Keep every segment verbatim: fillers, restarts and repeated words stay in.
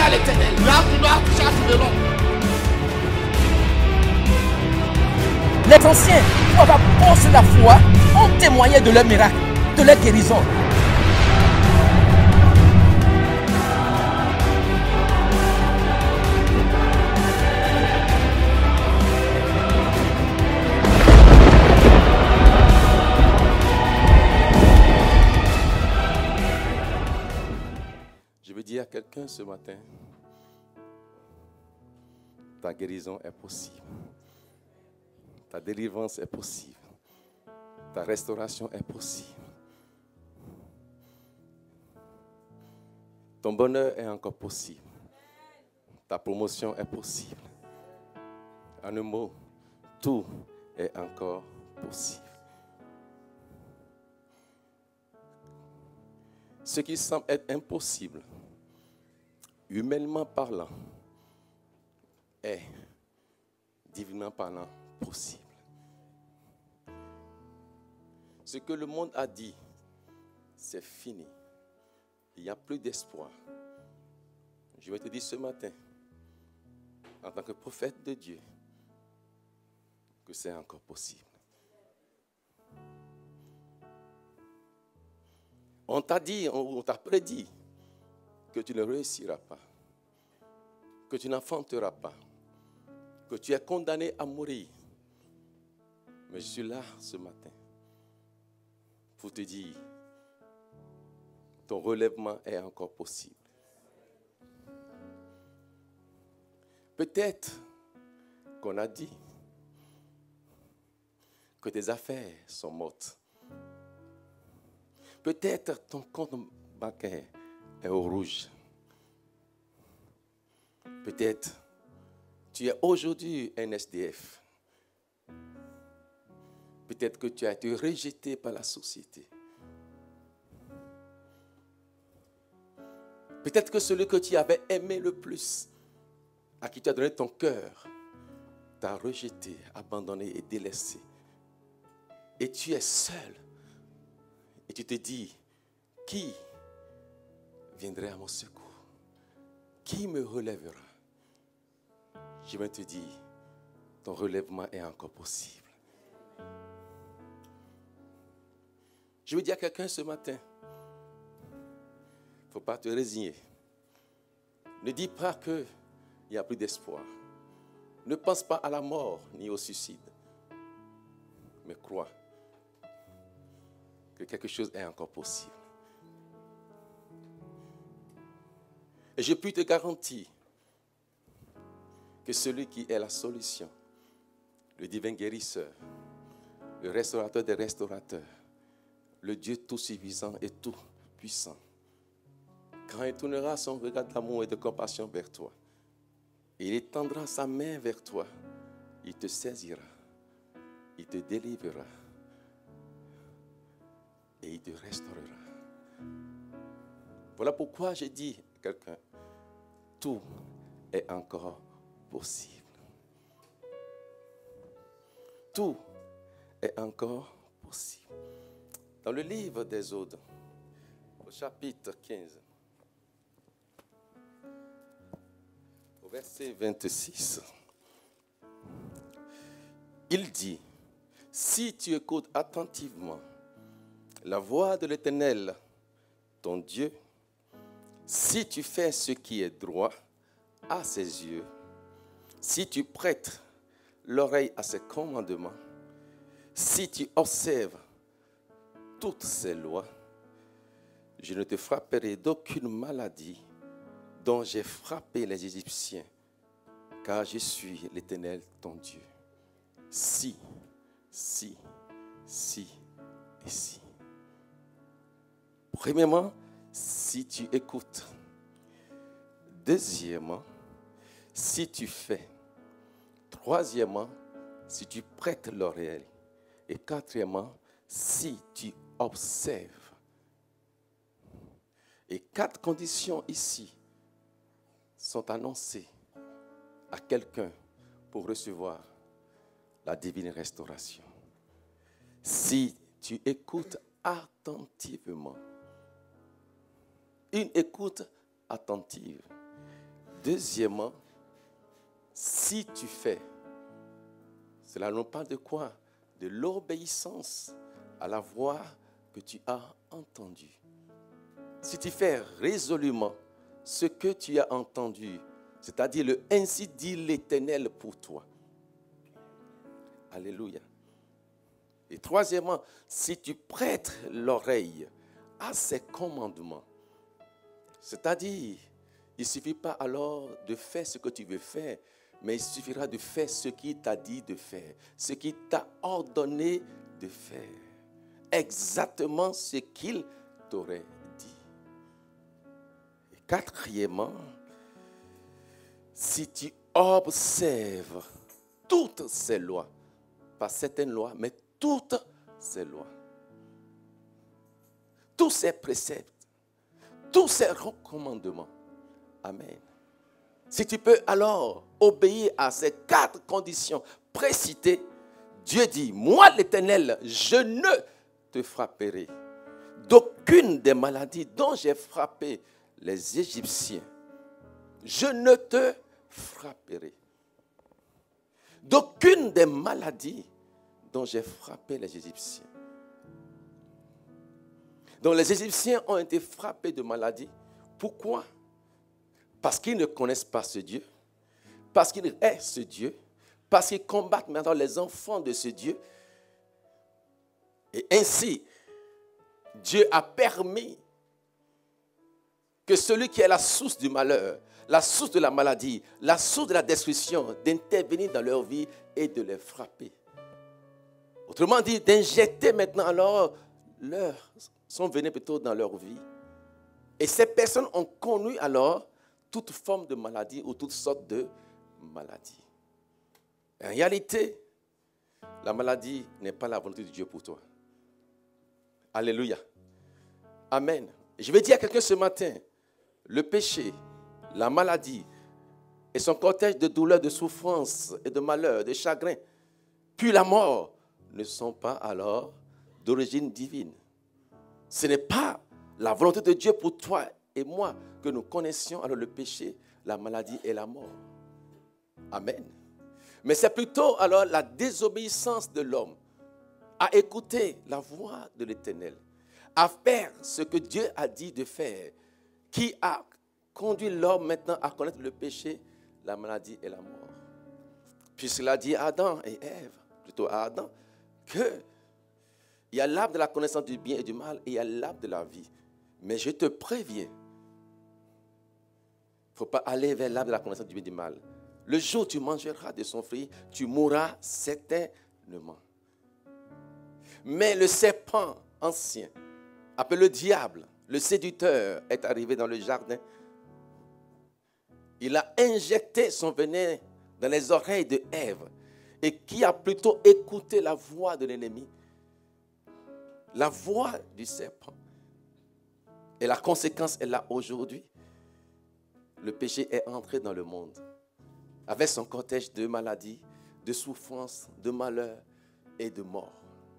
à l'Éternel. Là, tu dois chercher de l'homme. Les anciens, pour avoir posé la foi, ont témoigné de leur miracle, de leur guérison. Je veux dire à quelqu'un ce matin, ta guérison est possible. Ta délivrance est possible. Ta restauration est possible. Ton bonheur est encore possible. Ta promotion est possible. En un mot, tout est encore possible. Ce qui semble être impossible, humainement parlant, est, divinement parlant, possible. Ce que le monde a dit, c'est fini. Il n'y a plus d'espoir. Je vais te dire ce matin, en tant que prophète de Dieu, que c'est encore possible. On t'a dit, on t'a prédit que tu ne réussiras pas, que tu n'enfanteras pas, que tu es condamné à mourir. Mais je suis là ce matin pour te dire, ton relèvement est encore possible. Peut-être qu'on a dit que tes affaires sont mortes. Peut-être ton compte bancaire est au rouge. Peut-être tu es aujourd'hui un S D F. Peut-être que tu as été rejeté par la société. Peut-être que celui que tu avais aimé le plus, à qui tu as donné ton cœur, t'a rejeté, abandonné et délaissé. Et tu es seul. Et tu te dis, qui viendrait à mon secours? Qui me relèvera? Je vais te dire, ton relèvement est encore possible. Je veux dire à quelqu'un ce matin, il ne faut pas te résigner. Ne dis pas qu'il n'y a plus d'espoir. Ne pense pas à la mort ni au suicide. Mais crois que quelque chose est encore possible. Et je puis te garantir que celui qui est la solution, le divin guérisseur, le restaurateur des restaurateurs, le Dieu tout-suffisant et tout-puissant, quand il tournera son regard d'amour et de compassion vers toi, il étendra sa main vers toi, il te saisira, il te délivrera et il te restaurera. Voilà pourquoi j'ai dit à quelqu'un, tout est encore possible. Tout est encore possible. Dans le livre d'Exode, au chapitre quinze, au verset vingt-six, il dit, si tu écoutes attentivement la voix de l'Éternel, ton Dieu, si tu fais ce qui est droit à ses yeux, si tu prêtes l'oreille à ses commandements, si tu observes toutes ses lois, je ne te frapperai d'aucune maladie dont j'ai frappé les Égyptiens, car je suis l'Éternel ton Dieu. Si, si, si et si. Premièrement, si tu écoutes. Deuxièmement, si tu fais. Troisièmement, si tu prêtes l'oreille. Et quatrièmement, si tu observes. Et quatre conditions ici sont annoncées à quelqu'un pour recevoir la divine restauration. Si tu écoutes attentivement, une écoute attentive. deuxièmement, si tu fais, cela nous parle de quoi? De l'obéissance à la voix que tu as entendue. Si tu fais résolument ce que tu as entendu, c'est-à-dire le ainsi dit l'Éternel pour toi. Alléluia. Et troisièmement, si tu prêtes l'oreille à ses commandements, c'est-à-dire, il ne suffit pas alors de faire ce que tu veux faire, mais il suffira de faire ce qu'il t'a dit de faire, ce qu'il t'a ordonné de faire. Exactement ce qu'il t'aurait dit. Et quatrièmement, si tu observes toutes ces lois, pas certaines lois, mais toutes ces lois, tous ces préceptes, tous ces recommandements. Amen. Si tu peux alors obéir à ces quatre conditions précitées, Dieu dit, moi l'Éternel, je ne te frapperai d'aucune des maladies dont j'ai frappé les Égyptiens. Je ne te frapperai d'aucune des maladies dont j'ai frappé les Égyptiens. Donc les Égyptiens ont été frappés de maladies. Pourquoi? Parce qu'ils ne connaissent pas ce Dieu, parce qu'il est ce Dieu, parce qu'ils combattent maintenant les enfants de ce Dieu. Et ainsi, Dieu a permis que celui qui est la source du malheur, la source de la maladie, la source de la destruction, d'intervenir dans leur vie et de les frapper. Autrement dit, d'injecter maintenant alors leur, son venin plutôt dans leur vie. Et ces personnes ont connu alors toute forme de maladie ou toutes sortes de maladies. En réalité, la maladie n'est pas la volonté de Dieu pour toi. Alléluia. Amen. Je vais dire à quelqu'un ce matin, le péché, la maladie et son cortège de douleurs, de souffrances et de malheurs, de chagrins, puis la mort, ne sont pas alors d'origine divine. Ce n'est pas la volonté de Dieu pour toi et moi que nous connaissions alors le péché, la maladie et la mort. Amen. Mais c'est plutôt alors la désobéissance de l'homme à écouter la voix de l'Éternel, à faire ce que Dieu a dit de faire, qui a conduit l'homme maintenant à connaître le péché, la maladie et la mort. Puisqu'il a dit à Adam et Ève, plutôt à Adam, que il y a l'arbre de la connaissance du bien et du mal et il y a l'arbre de la vie. Mais je te préviens, il ne faut pas aller vers l'arbre de la connaissance du bien et du mal. Le jour où tu mangeras de son fruit, tu mourras certainement. Mais le serpent ancien, appelé le diable, le séducteur, est arrivé dans le jardin. Il a injecté son venin dans les oreilles de Ève. Et qui a plutôt écouté la voix de l'ennemi, la voix du serpent. Et la conséquence est là aujourd'hui. Le péché est entré dans le monde avec son cortège de maladies, de souffrances, de malheurs et de mort.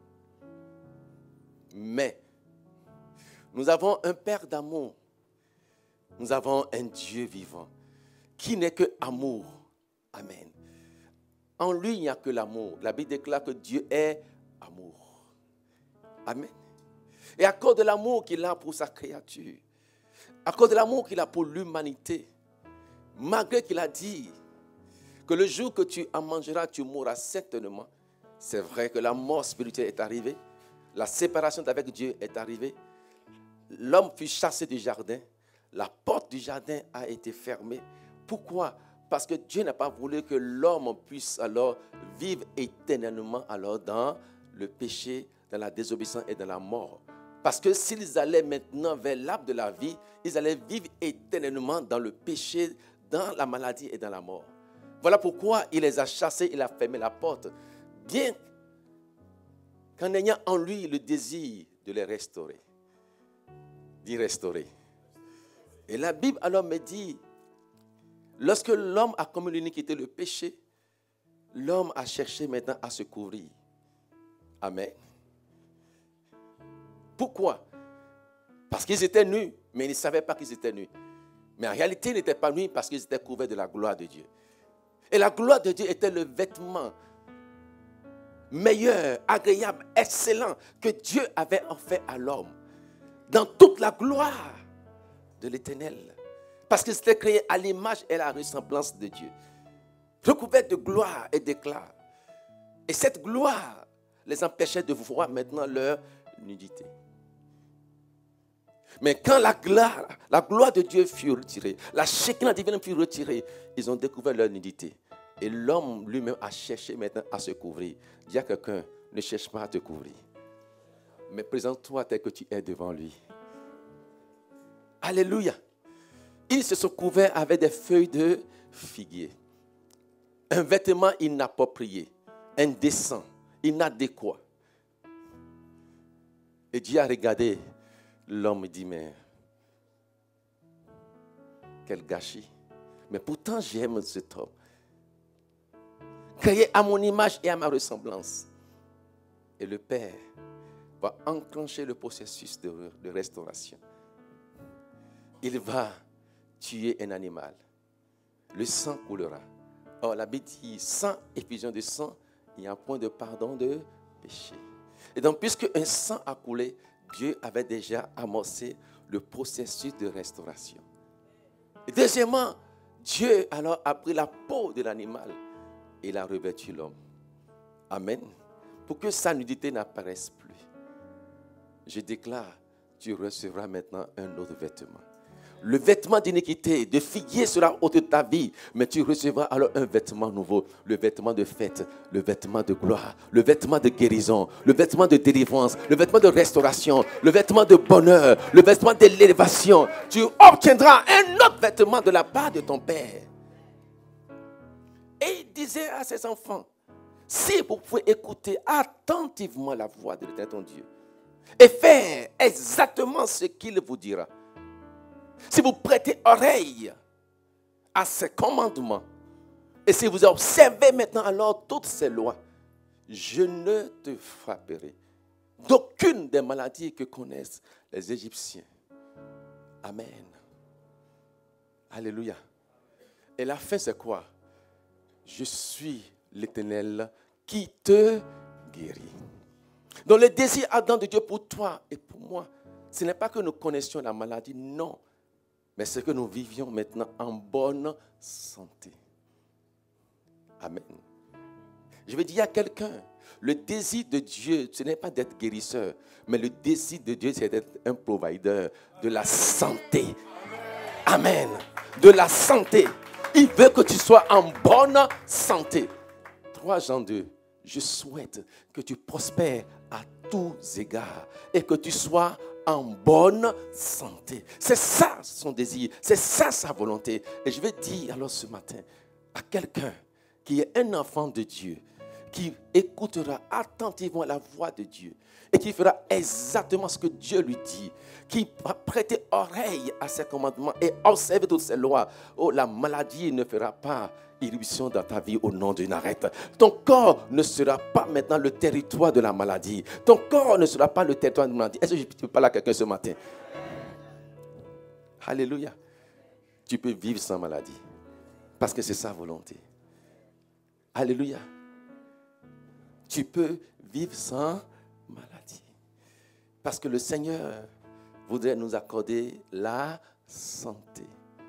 Mais nous avons un Père d'amour. Nous avons un Dieu vivant qui n'est que amour. Amen. En lui, il n'y a que l'amour. La Bible déclare que Dieu est amour. Amen. Et à cause de l'amour qu'il a pour sa créature, à cause de l'amour qu'il a pour l'humanité, malgré qu'il a dit que le jour que tu en mangeras, tu mourras certainement, c'est vrai que la mort spirituelle est arrivée, la séparation avec Dieu est arrivée, l'homme fut chassé du jardin, la porte du jardin a été fermée. Pourquoi ? Parce que Dieu n'a pas voulu que l'homme puisse alors vivre éternellement alors dans le péché, dans la désobéissance et dans la mort. Parce que s'ils allaient maintenant vers l'arbre de la vie, ils allaient vivre éternellement dans le péché, dans la maladie et dans la mort. Voilà pourquoi il les a chassés, il a fermé la porte. Bien qu'en ayant en lui le désir de les restaurer. D'y restaurer. Et la Bible alors me dit, lorsque l'homme a commis l'iniquité, le péché, l'homme a cherché maintenant à se couvrir. Amen. Pourquoi? Parce qu'ils étaient nus, mais ils ne savaient pas qu'ils étaient nus. Mais en réalité, ils n'étaient pas nus parce qu'ils étaient couverts de la gloire de Dieu. Et la gloire de Dieu était le vêtement meilleur, agréable, excellent que Dieu avait offert à l'homme. Dans toute la gloire de l'Éternel. Parce qu'ils étaient créés à l'image et à la ressemblance de Dieu. Recouverts de gloire et d'éclat. Et cette gloire les empêchait de voir maintenant leur nudité. Mais quand la gloire, la gloire de Dieu fut retirée, la Shekinah divine fut retirée, ils ont découvert leur nudité. Et l'homme lui-même a cherché maintenant à se couvrir. Dis à quelqu'un, ne cherche pas à te couvrir. Mais présente-toi tel que tu es devant lui. Alléluia. Ils se sont couverts avec des feuilles de figuier. Un vêtement inapproprié, indécent, inadéquat. Et Dieu a regardé l'homme et dit, mais quel gâchis. Mais pourtant j'aime cet homme. Créé à mon image et à ma ressemblance. Et le Père va enclencher le processus de, de restauration. Il va tuer un animal. Le sang coulera. Or, la Bible dit, sans effusion de sang, il y a un point de pardon de péché. Et donc, puisque un sang a coulé, Dieu avait déjà amorcé le processus de restauration. Et deuxièmement, Dieu alors a pris la peau de l'animal et il a revêtu l'homme. Amen. Pour que sa nudité n'apparaisse plus. Je déclare, tu recevras maintenant un autre vêtement. Le vêtement d'iniquité, de figuier sera ôté de ta vie, mais tu recevras alors un vêtement nouveau, le vêtement de fête, le vêtement de gloire, le vêtement de guérison, le vêtement de délivrance, le vêtement de restauration, le vêtement de bonheur, le vêtement de l'élévation. Tu obtiendras un autre vêtement de la part de ton Père. Et il disait à ses enfants, si vous pouvez écouter attentivement la voix de l'Éternel ton Dieu et faire exactement ce qu'il vous dira, si vous prêtez oreille à ses commandements et si vous observez maintenant alors toutes ces lois, je ne te frapperai d'aucune des maladies que connaissent les Égyptiens. Amen. Alléluia. Et la fin, c'est quoi? Je suis l'Éternel qui te guérit. Donc le désir ardent de Dieu pour toi et pour moi, ce n'est pas que nous connaissions la maladie, non. Mais c'est que nous vivions maintenant en bonne santé. Amen. Je vais dire à quelqu'un, le désir de Dieu, ce n'est pas d'être guérisseur, mais le désir de Dieu, c'est d'être un provider de la santé. Amen. De la santé. Il veut que tu sois en bonne santé. trois Jean deux, je souhaite que tu prospères à tous égards et que tu sois en bonne santé. C'est ça son désir, c'est ça sa volonté. Et je vais dire alors ce matin à quelqu'un qui est un enfant de Dieu, qui écoutera attentivement la voix de Dieu et qui fera exactement ce que Dieu lui dit, qui va prêter oreille à ses commandements et observer toutes ses lois. Oh, la maladie ne fera pas irruption dans ta vie au nom d'une arrête. Ton corps ne sera pas maintenant le territoire de la maladie. Ton corps ne sera pas le territoire de la maladie. Est-ce que je peux parler à quelqu'un ce matin? Alléluia. Tu peux vivre sans maladie parce que c'est sa volonté. Alléluia. Tu peux vivre sans maladie parce que le Seigneur voudrait nous accorder la santé.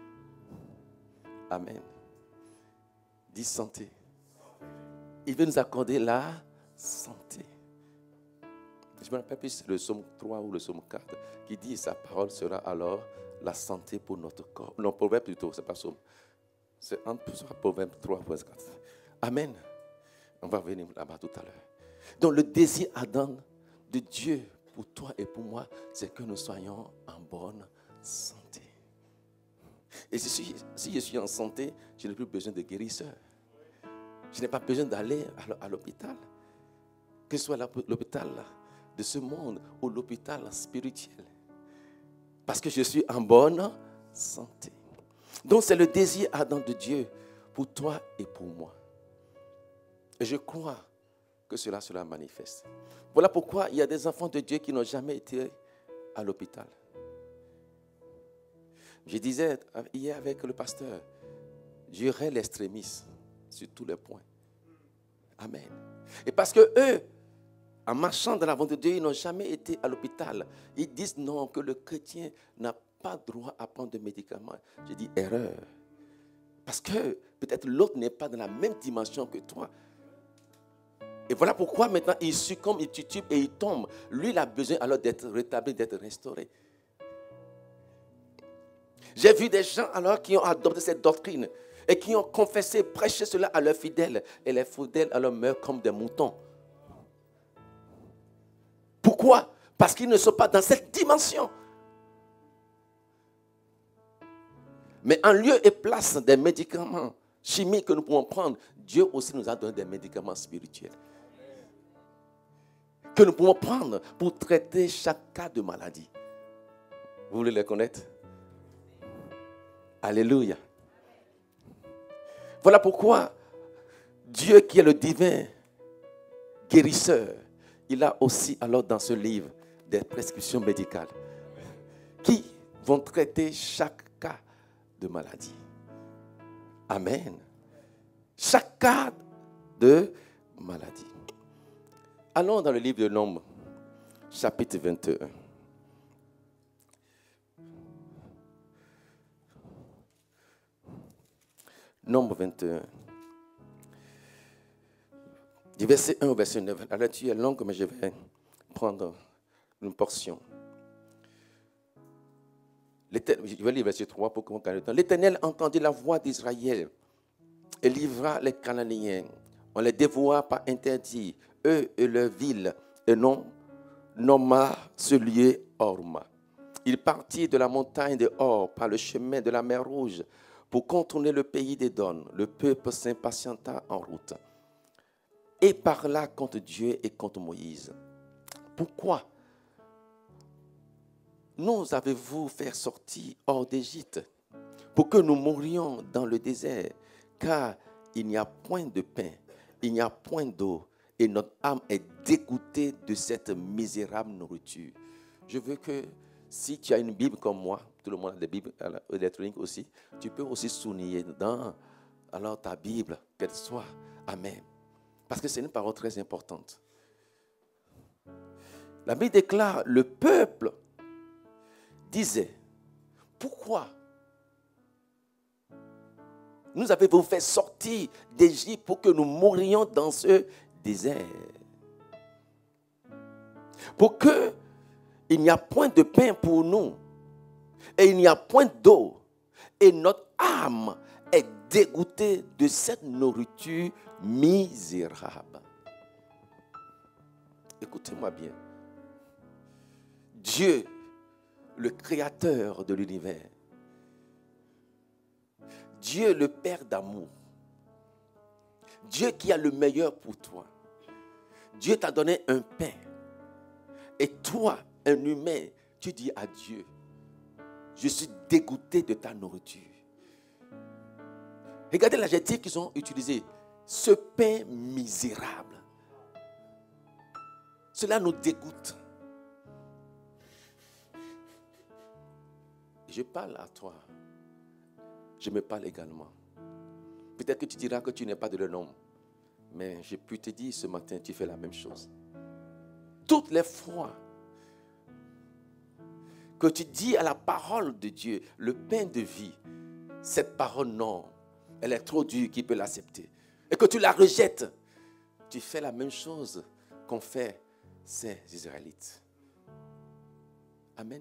Amen. Dis santé. Il veut nous accorder la santé. Je me rappelle plus si c'est le psaume trois ou le psaume quatre qui dit sa parole sera alors la santé pour notre corps. Non, proverbe plutôt, c'est pas psaume. C'est un proverbe trois, quatre. Amen. On va revenir là-bas tout à l'heure. Donc le désir ardent de Dieu pour toi et pour moi, c'est que nous soyons en bonne santé. Et si, si je suis en santé, je n'ai plus besoin de guérisseur. Je n'ai pas besoin d'aller à l'hôpital. Que ce soit l'hôpital de ce monde ou l'hôpital spirituel. Parce que je suis en bonne santé. Donc c'est le désir ardent de Dieu pour toi et pour moi. Et je crois que cela sera manifeste. Voilà pourquoi il y a des enfants de Dieu qui n'ont jamais été à l'hôpital. Je disais hier avec le pasteur, j'aurai l'extrémisme sur tous les points. Amen. Et parce que eux, en marchant dans la volonté de Dieu, ils n'ont jamais été à l'hôpital. Ils disent non, que le chrétien n'a pas droit à prendre de médicaments. Je dis erreur. Parce que peut-être l'autre n'est pas dans la même dimension que toi. Et voilà pourquoi maintenant il succombe, il titube et il tombe. Lui, il a besoin alors d'être rétabli, d'être restauré. J'ai vu des gens alors qui ont adopté cette doctrine et qui ont confessé, prêché cela à leurs fidèles. Et les fidèles alors meurent comme des moutons. Pourquoi? Parce qu'ils ne sont pas dans cette dimension. Mais en lieu et place des médicaments chimiques que nous pouvons prendre, Dieu aussi nous a donné des médicaments spirituels que nous pouvons prendre pour traiter chaque cas de maladie. Vous voulez les connaître? Alléluia. Voilà pourquoi Dieu qui est le divin guérisseur, il a aussi alors dans ce livre des prescriptions médicales qui vont traiter chaque cas de maladie. Amen. Chaque cas de maladie. Allons dans le livre de Nombres, chapitre vingt et un. Nombre vingt et un. Du verset un au verset neuf. La lecture est longue, mais je vais prendre une portion. Je vais lire verset trois pour qu'on gagne le temps. L'Éternel entendit la voix d'Israël et livra les Cananéens. On les dévoua par interdit, eux et leurs villes, et non nomma ce lieu Horma. Il partit de la montagne de Hor par le chemin de la mer Rouge pour contourner le pays d'Édom. Le peuple s'impatienta en route et parla contre Dieu et contre Moïse. Pourquoi nous avez-vous fait sortir hors d'Égypte pour que nous mourions dans le désert? Car il n'y a point de pain, il n'y a point d'eau, et notre âme est dégoûtée de cette misérable nourriture. Je veux que si tu as une Bible comme moi, tout le monde a des Bibles électroniques aussi, tu peux aussi souligner dans alors, ta Bible, qu'elle soit. Amen. Parce que c'est une parole très importante. La Bible déclare, le peuple disait, pourquoi nous avez-vous fait sortir d'Égypte pour que nous mourions dans ce désert? Pour que il n'y a point de pain pour nous et il n'y a point d'eau et notre âme est dégoûtée de cette nourriture misérable. Écoutez-moi bien. Dieu, le créateur de l'univers, Dieu le Père d'amour, Dieu qui a le meilleur pour toi, Dieu t'a donné un pain et toi, un humain, tu dis à Dieu, je suis dégoûté de ta nourriture. Regardez l'adjectif qu'ils ont utilisé, ce pain misérable. Cela nous dégoûte. Je parle à toi. Je me parle également. Peut-être que tu diras que tu n'es pas de leur nom. Mais je peux te dire ce matin, tu fais la même chose. Toutes les fois que tu dis à la parole de Dieu, le pain de vie, cette parole non, elle est trop dure, qui peut l'accepter? Et que tu la rejettes, tu fais la même chose qu'ont fait ces Israélites. Amen.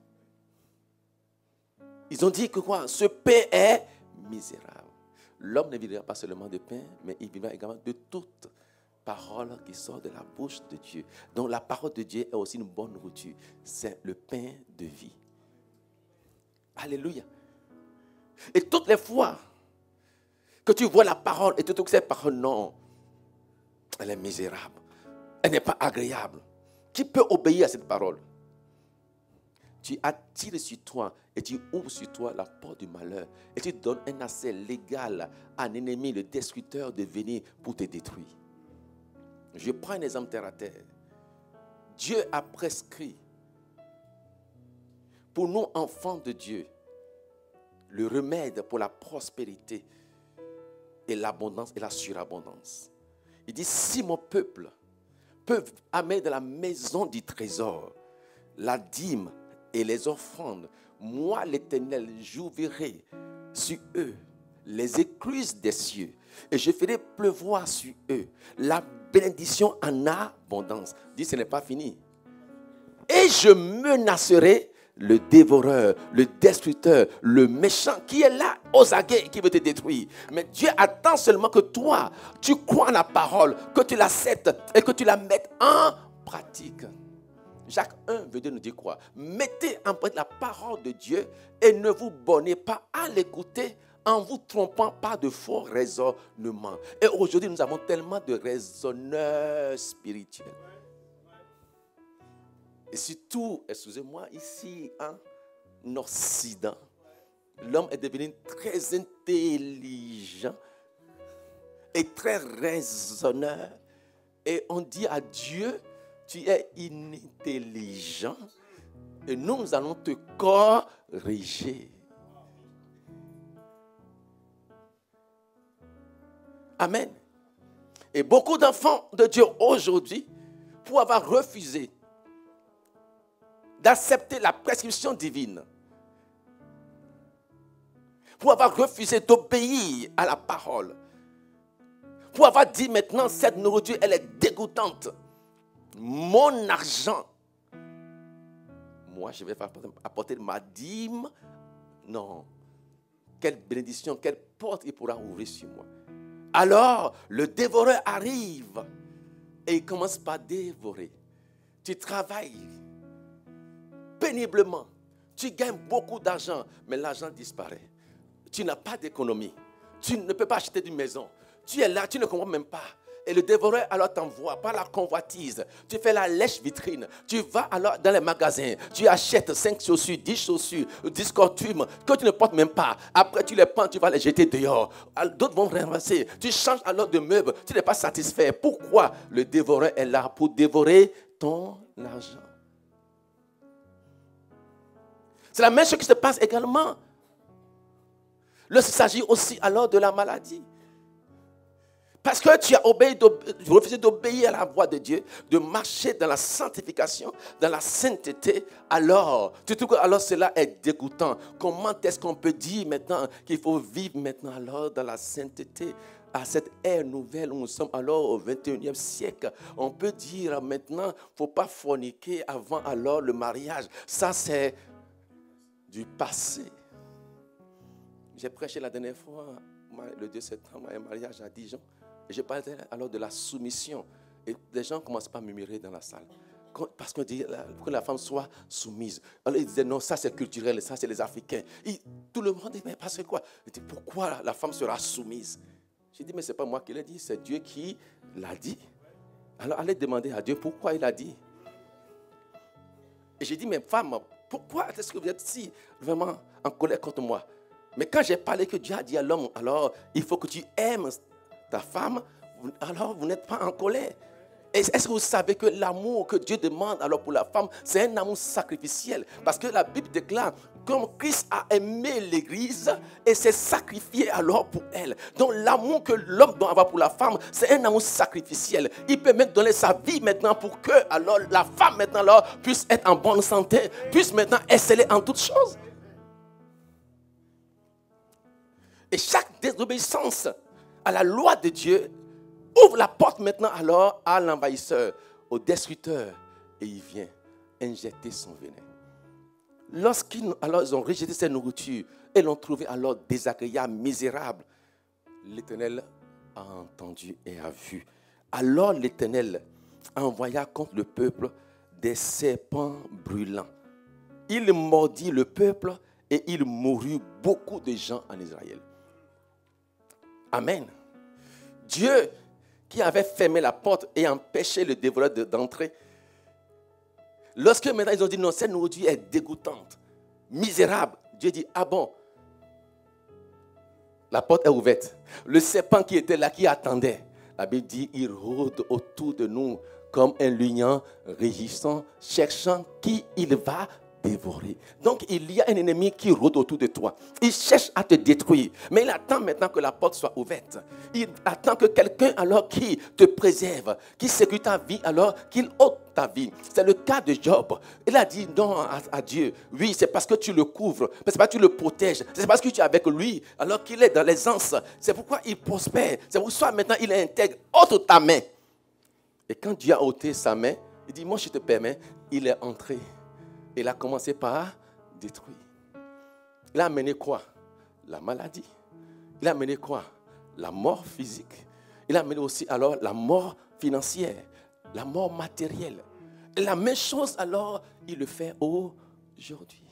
Ils ont dit que quoi? Ce pain est misérable. L'homme ne vivra pas seulement de pain, mais il vivra également de toute parole qui sort de la bouche de Dieu. Donc la parole de Dieu est aussi une bonne nourriture. C'est le pain de vie. Alléluia. Et toutes les fois que tu vois la parole et tu trouves que cette parole, non, elle est misérable. Elle n'est pas agréable. Qui peut obéir à cette parole? Tu attires sur toi et tu ouvres sur toi la porte du malheur. Et tu donnes un accès légal à un ennemi, le destructeur, de venir pour te détruire. Je prends un exemple terre à terre. Dieu a prescrit pour nous, enfants de Dieu, le remède pour la prospérité et l'abondance et la surabondance. Il dit, si mon peuple peut amener dans la maison du trésor la dîme et les offrandes, moi l'Éternel, j'ouvrirai sur eux les écluses des cieux et je ferai pleuvoir sur eux la bénédiction en abondance. Dit, ce n'est pas fini. Et je menacerai le dévoreur, le destructeur, le méchant qui est là aux aguets et qui veut te détruire. Mais Dieu attend seulement que toi, tu crois en la parole, que tu l'acceptes et que tu la mettes en pratique. Jacques un veut dire nous dire quoi? Mettez en pratique la parole de Dieu et ne vous bornez pas à l'écouter en vous trompant pas de faux raisonnements. Et aujourd'hui, nous avons tellement de raisonneurs spirituels. Et surtout, excusez-moi, ici en Occident, l'homme est devenu très intelligent et très raisonneur. Et on dit à Dieu, tu es inintelligent et nous allons te corriger. Amen. Et beaucoup d'enfants de Dieu aujourd'hui, pour avoir refusé d'accepter la prescription divine, pour avoir refusé d'obéir à la parole, pour avoir dit maintenant cette nourriture elle est dégoûtante, mon argent, moi je vais apporter ma dîme, non, quelle bénédiction, quelle porte il pourra ouvrir sur moi. Alors le dévoreur arrive et il commence par dévorer. Tu travailles péniblement, tu gagnes beaucoup d'argent, mais l'argent disparaît. Tu n'as pas d'économie, tu ne peux pas acheter une maison. Tu es là, tu ne comprends même pas. Et le dévoreur alors t'envoie par la convoitise. Tu fais la lèche vitrine. Tu vas alors dans les magasins. Tu achètes cinq chaussures, dix chaussures, dix costumes que tu ne portes même pas. Après tu les prends, tu vas les jeter dehors. D'autres vont ramasser. Tu changes alors de meubles. Tu n'es pas satisfait. Pourquoi? Le dévoreur est là pour dévorer ton argent. C'est la même chose qui se passe également. Lorsqu'il s'agit aussi alors de la maladie. Parce que tu as obéi, refusé d'obéir à la voix de Dieu, de marcher dans la sanctification, dans la sainteté, alors, tu trouves que alors cela est dégoûtant. Comment est-ce qu'on peut dire maintenant qu'il faut vivre maintenant alors dans la sainteté, à cette ère nouvelle où nous sommes alors au vingt et unième siècle? On peut dire maintenant, il ne faut pas forniquer avant alors le mariage. Ça, c'est du passé. J'ai prêché la dernière fois, le deux septembre, un mariage à Dijon. Et je parlais alors de la soumission. Et les gens commencent pas à murmurer dans la salle. Parce qu'on dit que la femme soit soumise. Alors ils disaient non, ça c'est culturel, ça c'est les Africains. Et tout le monde dit, mais parce que quoi? Il dit, pourquoi la femme sera soumise? J'ai dit, mais ce n'est pas moi qui l'ai dit, c'est Dieu qui l'a dit. Alors allez demander à Dieu pourquoi il a dit. Et j'ai dit, mais femme, pourquoi est-ce que vous êtes si vraiment en colère contre moi? Mais quand j'ai parlé que Dieu a dit à l'homme, alors il faut que tu aimes ta femme, alors vous n'êtes pas en colère. Est-ce que vous savez que l'amour que Dieu demande alors pour la femme, c'est un amour sacrificiel? Parce que la Bible déclare, comme Christ a aimé l'Église et s'est sacrifié alors pour elle. Donc l'amour que l'homme doit avoir pour la femme, c'est un amour sacrificiel. Il peut même donner sa vie maintenant pour que alors la femme maintenant alors puisse être en bonne santé, puisse maintenant exceller en toutes choses. Et chaque désobéissance à la loi de Dieu ouvre la porte maintenant alors à l'envahisseur, au destructeur, et il vient injecter son venin. Lorsqu'ils alors, ils ont rejeté cette nourriture et l'ont trouvé alors désagréable, misérable, l'Éternel a entendu et a vu. Alors l'Éternel envoya contre le peuple des serpents brûlants. Il mordit le peuple et il mourut beaucoup de gens en Israël. Amen. Dieu qui avait fermé la porte et empêché le dévoreur d'entrer, lorsque maintenant ils ont dit non, cette nourriture est dégoûtante, misérable, Dieu dit, ah bon, la porte est ouverte. Le serpent qui était là, qui attendait, la Bible dit, il rôde autour de nous comme un lion rugissant, cherchant qui il va dévorer. Donc, il y a un ennemi qui rôde autour de toi. Il cherche à te détruire. Mais il attend maintenant que la porte soit ouverte. Il attend que quelqu'un, alors, qui te préserve, qui sécurise ta vie, alors, qu'il ôte ta vie. C'est le cas de Job. Il a dit non à, à Dieu. Oui, c'est parce que tu le couvres. C'est parce que tu le protèges. C'est parce que tu es avec lui, alors qu'il est dans l'aisance. C'est pourquoi il prospère. C'est pourquoi maintenant, il est intègre. Ôte ta main. Et quand Dieu a ôté sa main, il dit, moi, je te permets. Il est entré. Il a commencé par détruire. Il a amené quoi? La maladie. Il a amené quoi? La mort physique. Il a amené aussi alors la mort financière, la mort matérielle. Et la même chose alors, il le fait aujourd'hui.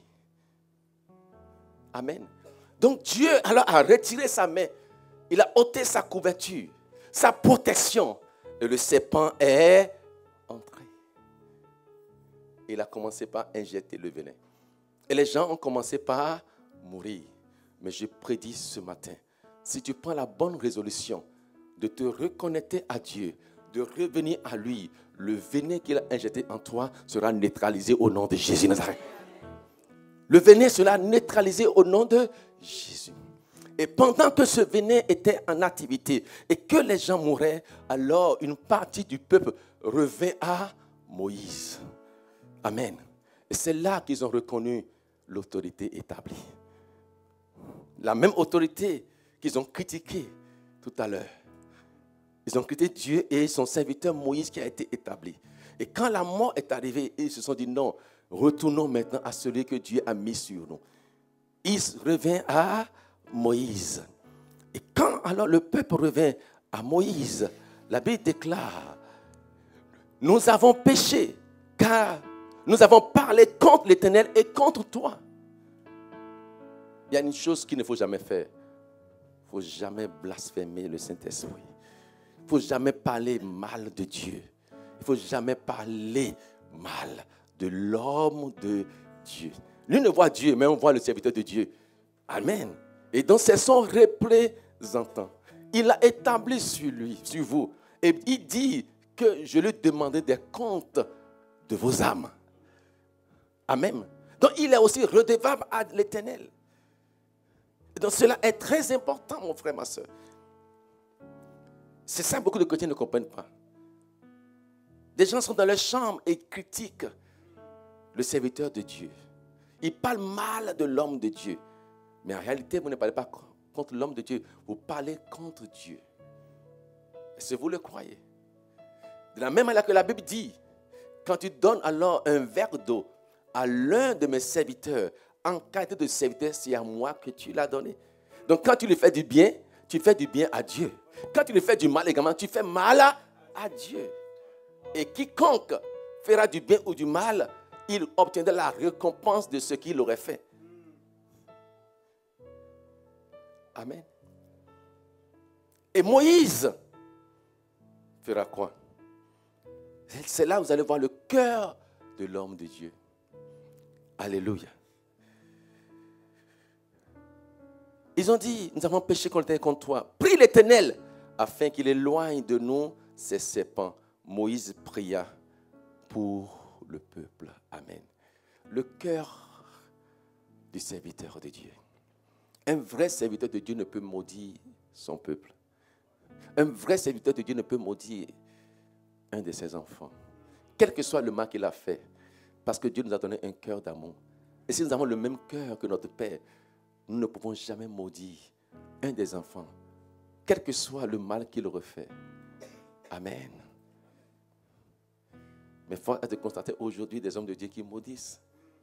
Amen. Donc Dieu alors a retiré sa main. Il a ôté sa couverture, sa protection. Et le serpent est entré. Il a commencé par injecter le venin. Et les gens ont commencé par mourir. Mais je prédis ce matin, si tu prends la bonne résolution de te reconnecter à Dieu, de revenir à lui, le venin qu'il a injecté en toi sera neutralisé au nom de Jésus Nazareth. Le venin sera neutralisé au nom de Jésus. Et pendant que ce venin était en activité et que les gens mouraient, alors une partie du peuple revint à Moïse. Amen. Et c'est là qu'ils ont reconnu l'autorité établie. La même autorité qu'ils ont critiquée tout à l'heure. Ils ont critiqué Dieu et son serviteur Moïse qui a été établi. Et quand la mort est arrivée, ils se sont dit non, retournons maintenant à celui que Dieu a mis sur nous. Ils reviennent à Moïse. Et quand alors le peuple revient à Moïse, la Bible déclare, nous avons péché car nous avons parlé contre l'Éternel et contre toi. Il y a une chose qu'il ne faut jamais faire. Il ne faut jamais blasphémer le Saint-Esprit. Il ne faut jamais parler mal de Dieu. Il ne faut jamais parler mal de l'homme de Dieu. Lui ne voit Dieu, mais on voit le serviteur de Dieu. Amen. Et donc c'est son représentant. Il a établi sur lui, sur vous. Et il dit que je lui demandais des comptes de vos âmes. Amen. Donc il est aussi redevable à l'Éternel. Et donc cela est très important, mon frère, ma soeur. C'est ça que beaucoup de chrétiens ne comprennent pas. Des gens sont dans leur chambre et critiquent le serviteur de Dieu. Ils parlent mal de l'homme de Dieu. Mais en réalité, vous ne parlez pas contre l'homme de Dieu. Vous parlez contre Dieu. Est-ce que vous le croyez? De la même manière que la Bible dit, quand tu donnes alors un verre d'eau à l'un de mes serviteurs, en qualité de serviteur, c'est à moi que tu l'as donné. Donc quand tu lui fais du bien, tu fais du bien à Dieu. Quand tu lui fais du mal également, tu fais mal à, à Dieu. Et quiconque fera du bien ou du mal, il obtiendra la récompense de ce qu'il aurait fait. Amen. Et Moïse fera quoi? C'est là où vous allez voir le cœur de l'homme de Dieu. Alléluia. Ils ont dit, nous avons péché contre toi. Prie l'Éternel afin qu'il éloigne de nous ces serpents. Moïse pria pour le peuple. Amen. Le cœur du serviteur de Dieu. Un vrai serviteur de Dieu ne peut maudire son peuple. Un vrai serviteur de Dieu ne peut maudire un de ses enfants. Quel que soit le mal qu'il a fait. Parce que Dieu nous a donné un cœur d'amour. Et si nous avons le même cœur que notre Père, nous ne pouvons jamais maudire un des enfants. Quel que soit le mal qu'il refait. Amen. Mais il faut être constater aujourd'hui des hommes de Dieu qui maudissent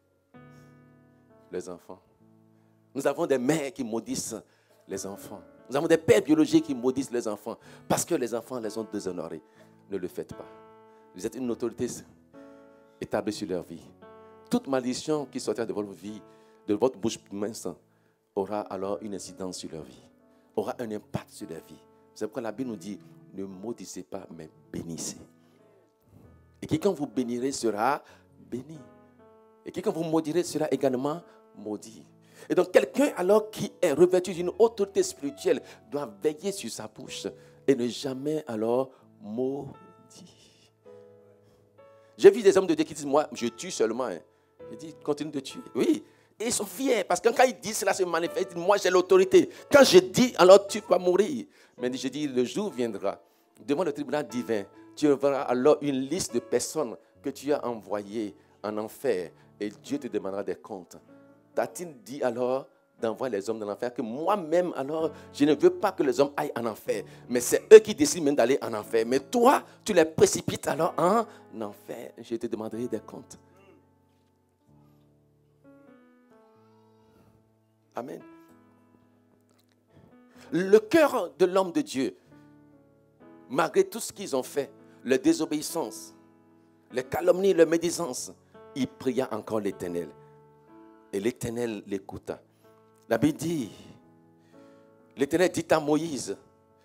les enfants. Nous avons des mères qui maudissent les enfants. Nous avons des pères biologiques qui maudissent les enfants parce que les enfants les ont déshonorés. Ne le faites pas. Vous êtes une autorité établie sur leur vie. Toute malédiction qui sortira de votre vie, de votre bouche mince, aura alors une incidence sur leur vie, aura un impact sur leur vie. C'est pourquoi la Bible nous dit, ne maudissez pas, mais bénissez. Et quiconque vous bénirez sera béni. Et quiconque vous maudirez sera également maudit. Et donc quelqu'un alors qui est revêtu d'une autorité spirituelle doit veiller sur sa bouche et ne jamais alors maudire. J'ai vu des hommes de Dieu qui disent, moi je tue seulement. Hein. Il dit, continue de tuer. Oui. Et ils sont fiers, parce que quand ils disent cela se manifeste, ils disent, moi j'ai l'autorité. Quand je dis, alors tu vas mourir. Mais je dis, le jour viendra, devant le tribunal divin, tu verras alors une liste de personnes que tu as envoyées en enfer. Et Dieu te demandera des comptes. T'a-t-il dit alors d'envoyer les hommes dans l'enfer, que moi-même, alors, je ne veux pas que les hommes aillent en enfer, mais c'est eux qui décident même d'aller en enfer. Mais toi, tu les précipites alors en enfer. Je te demanderai des comptes. Amen. Le cœur de l'homme de Dieu, malgré tout ce qu'ils ont fait, la désobéissance, les calomnies, la médisance, il pria encore l'Éternel. Et l'Éternel l'écouta. La Bible dit, l'Éternel dit à Moïse,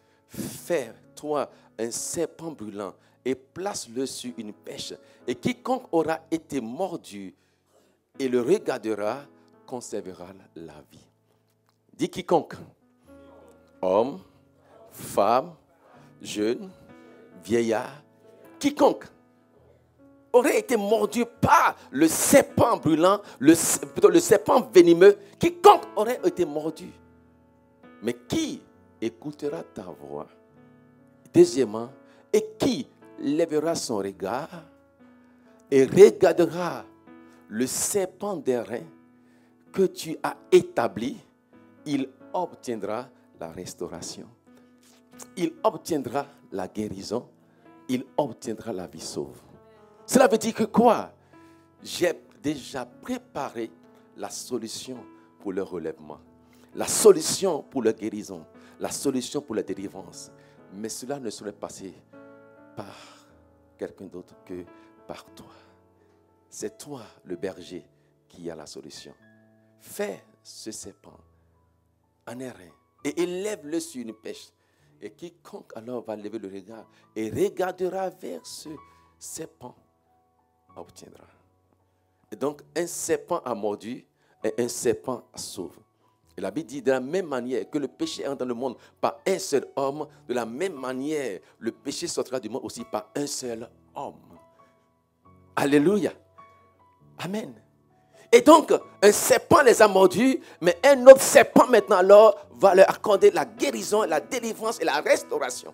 fais-toi un serpent brûlant et place-le sur une pêche. Et quiconque aura été mordu et le regardera, conservera la vie. Dis quiconque, homme, femme, jeune, vieillard, quiconque aurait été mordu par le serpent brûlant, le, le serpent venimeux, quiconque aurait été mordu. Mais qui écoutera ta voix? Deuxièmement, et qui lèvera son regard et regardera le serpent d'airain que tu as établi, il obtiendra la restauration. Il obtiendra la guérison. Il obtiendra la vie sauve. Cela veut dire que quoi? J'ai déjà préparé la solution pour le relèvement, la solution pour la guérison, la solution pour la délivrance. Mais cela ne serait passé par quelqu'un d'autre que par toi. C'est toi, le berger, qui a la solution. Fais ce serpent en airain et élève-le sur une pêche. Et quiconque alors va lever le regard et regardera vers ce serpent obtiendra. Et donc, un serpent a mordu et un serpent sauve. Et la Bible dit, de la même manière que le péché entre dans le monde par un seul homme, de la même manière, le péché sortira du monde aussi par un seul homme. Alléluia. Amen. Et donc, un serpent les a mordus, mais un autre serpent maintenant alors va leur accorder la guérison, la délivrance et la restauration.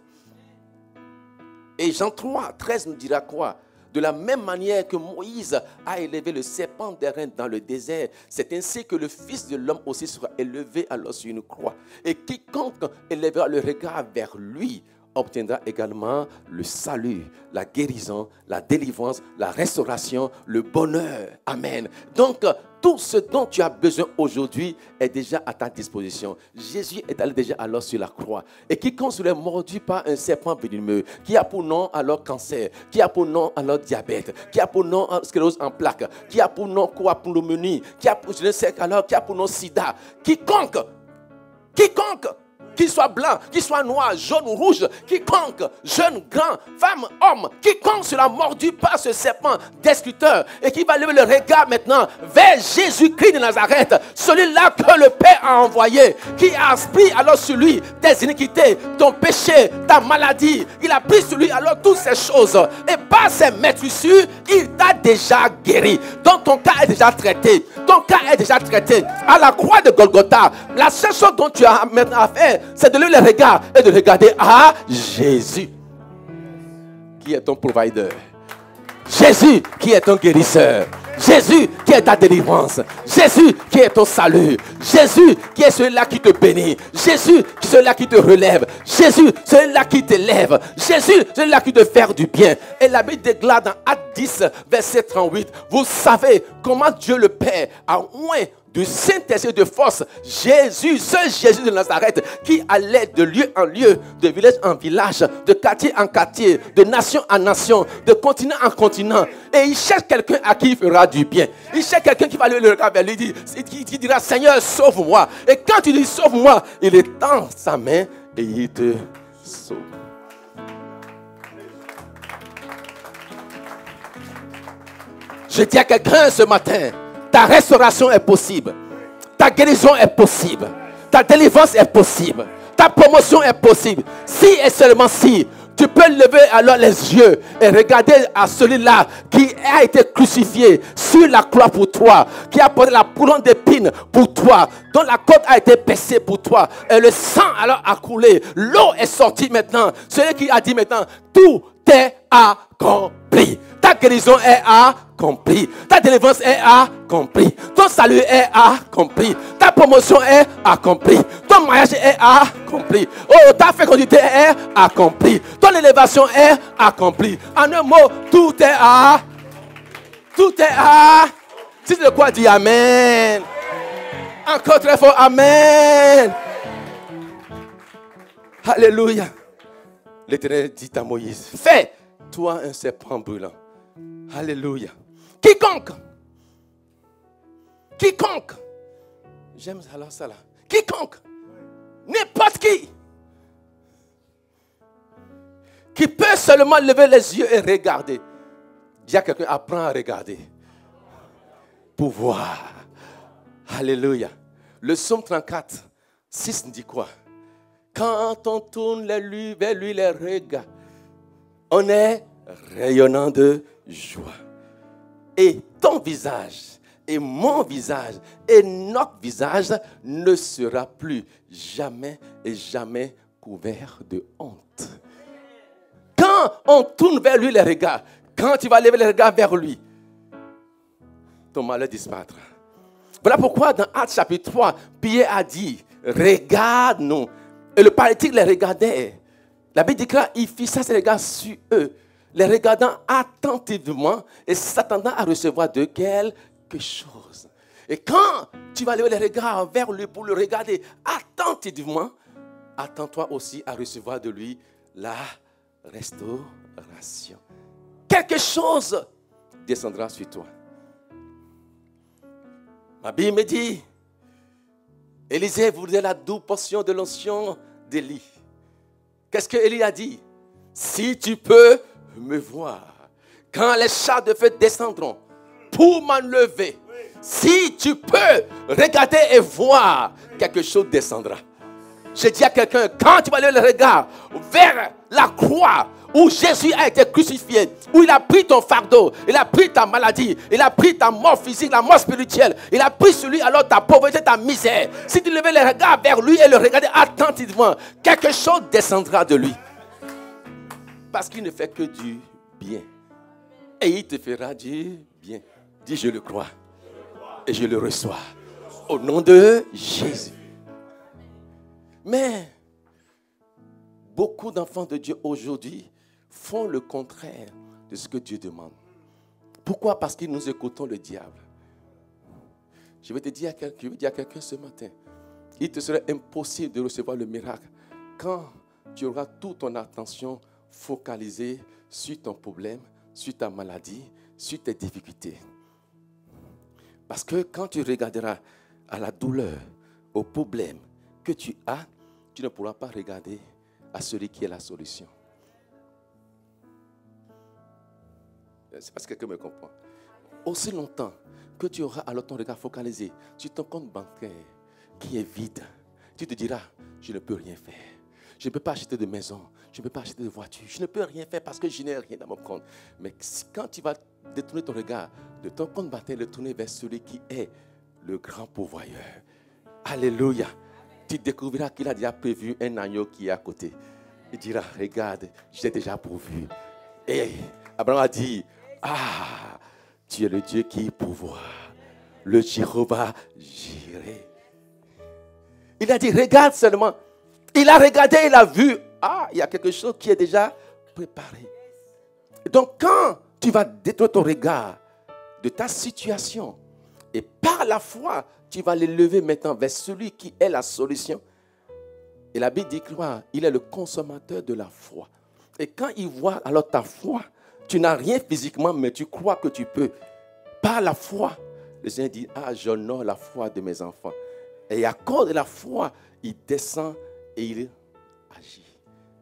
Et Jean trois, treize nous dira quoi? De la même manière que Moïse a élevé le serpent d'airain dans le désert, c'est ainsi que le Fils de l'homme aussi sera élevé alors sur une croix. Et quiconque élèvera le regard vers lui obtiendra également le salut, la guérison, la délivrance, la restauration, le bonheur. Amen. Donc, tout ce dont tu as besoin aujourd'hui est déjà à ta disposition. Jésus est allé déjà alors sur la croix. Et quiconque serait mordu par un serpent venimeux, qui a pour nom alors cancer, qui a pour nom alors diabète, qui a pour nom sclérose en plaques, qui a pour nom quoi, pour pneumonie, qui a pour, je ne sais alors, qui a pour nom sida, quiconque, quiconque, qu'il soit blanc, qu'il soit noir, jaune ou rouge, quiconque, jeune, grand, femme, homme, quiconque sera mordu par ce serpent destructeur et qui va lever le regard maintenant vers Jésus-Christ de Nazareth, celui-là que le Père a envoyé, qui a pris alors sur lui tes iniquités, ton péché, ta maladie. Il a pris sur lui alors toutes ces choses et par ses maîtrissures, il t'a déjà guéri. Donc ton cas est déjà traité. Ton cas est déjà traité. À la croix de Golgotha, la seule chose dont tu as maintenant à faire, c'est de lever le regard et de regarder à Jésus, qui est ton provider. Jésus, qui est ton guérisseur. Jésus, qui est ta délivrance. Jésus, qui est ton salut. Jésus, qui est celui-là qui te bénit. Jésus, qui est celui-là qui te relève. Jésus, celui-là qui t'élève. Jésus, celui-là qui te fait du bien. Et la Bible déclare dans Actes dix, verset trente-huit, vous savez comment Dieu le Père a oint du Saint-Esprit de force, Jésus, ce Jésus de Nazareth, qui allait de lieu en lieu, de village en village, de quartier en quartier, de nation en nation, de continent en continent. Et il cherche quelqu'un à qui il fera du bien. Il cherche quelqu'un qui va lever le regard vers lui, qui, qui dira, Seigneur, sauve-moi. Et quand il dit, sauve-moi, il étend sa main et il te sauve. Je dis à quelqu'un ce matin, ta restauration est possible. Ta guérison est possible. Ta délivrance est possible. Ta promotion est possible. Si et seulement si Tu peux lever alors les yeux et regarder à celui-là qui a été crucifié sur la croix pour toi, qui a porté la couronne d'épines pour toi, dont la côte a été percée pour toi. Et le sang alors a coulé. L'eau est sortie maintenant. Celui qui a dit maintenant, tout est accompli. Ta guérison est accomplie. Ta délivrance est accomplie. Ton salut est accompli. Ta promotion est accomplie. Ton mariage est accompli. Oh, ta fécondité est accomplie. Ton élévation est accomplie. En un mot, tout est à. Tout est à. Si c'est de quoi dire Amen. Encore très fort, Amen. Alléluia. L'Éternel dit à Moïse, fais toi un serpent brûlant. Alléluia. Quiconque, quiconque, j'aime ça là, ça là. Quiconque, n'importe qui, qui peut seulement lever les yeux et regarder. Dis à quelqu'un, apprends à regarder. Pour voir. Alléluia. Le psaume trente-quatre, six dit quoi? Quand on tourne les lui, vers lui les regards, on est rayonnant de joie. Et ton visage, et mon visage, et notre visage ne sera plus jamais et jamais couvert de honte. Quand on tourne vers lui les regards, quand tu vas lever les regards vers lui, ton malheur disparaîtra. Voilà pourquoi dans Actes chapitre trois, Pierre a dit, regarde-nous. Et le paralytique les regardait. La Bible dit qu'il fixa ses regards sur eux, les regardant attentivement et s'attendant à recevoir de quelque chose. Et quand tu vas lever les regards vers lui pour le regarder attentivement, attends-toi aussi à recevoir de lui la restauration. Quelque chose descendra sur toi. Ma Bible me dit, Élisée voulait la double portion de l'onction d'Élie. Qu'est-ce que Élie a dit? Si tu peux me voir, quand les chars de feu descendront pour m'enlever, si tu peux regarder et voir, quelque chose descendra. Je dis à quelqu'un, quand tu vas lever le regard vers la croix où Jésus a été crucifié, où il a pris ton fardeau, il a pris ta maladie, il a pris ta mort physique, la mort spirituelle, il a pris sur lui alors ta pauvreté, ta misère. Si tu levais le regard vers lui et le regardais attentivement, quelque chose descendra de lui. Parce qu'il ne fait que du bien. Et il te fera du bien. Dis, je le crois. Et je le reçois. Au nom de Jésus. Mais beaucoup d'enfants de Dieu aujourd'hui font le contraire de ce que Dieu demande. Pourquoi? Parce que nous écoutons le diable. Je vais te dire à quelqu'un, je vais dire à quelqu'un ce matin, il te serait impossible de recevoir le miracle quand tu auras toute ton attention focalisée sur ton problème, sur ta maladie, sur tes difficultés. Parce que quand tu regarderas à la douleur, au problème que tu as, tu ne pourras pas regarder à celui qui est la solution. C'est parce que quelqu'un me comprend. Aussi longtemps que tu auras alors ton regard focalisé sur ton compte bancaire qui est vide, tu te diras, je ne peux rien faire. Je ne peux pas acheter de maison, je ne peux pas acheter de voiture, je ne peux rien faire parce que je n'ai rien dans mon compte. Mais quand tu vas détourner ton regard de ton compte bancaire, le tourner vers celui qui est le grand pourvoyeur. Alléluia. Tu découvriras qu'il a déjà prévu un agneau qui est à côté. Il dira, regarde, j'ai déjà pourvu. Et Abraham a dit, ah, tu es le Dieu qui pourvoit. Le Jéhovah Jireh. Il a dit, regarde seulement. Il a regardé, il a vu. Ah, il y a quelque chose qui est déjà préparé. Donc quand tu vas détourner ton regard de ta situation et par la foi, tu vas l'élever maintenant vers celui qui est la solution. Et la Bible dit qu'il est le consommateur de la foi. Et quand il voit alors ta foi, tu n'as rien physiquement, mais tu crois que tu peux. Par la foi, le Seigneur dit, ah, j'honore la foi de mes enfants. Et à cause de la foi, il descend et il agit.